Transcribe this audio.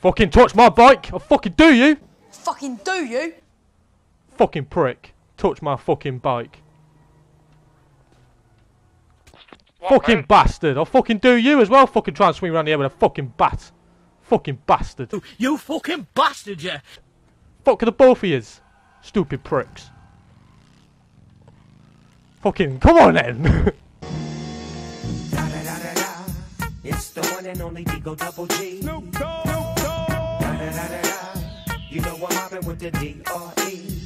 Fucking touch my bike, I'll fucking do you! Fucking do you? Fucking prick. Touch my fucking bike. What, Fucking mate? bastard, I'll fucking do you as well, fucking try and swing around the air with a fucking bat. Fucking bastard. You fucking bastard, yeah! Fuck the both of yous. Stupid pricks. Fucking, come on then! It's the one and only Digo Double G. Snoop Dogg. You know I'm mobbing with the D.R.E.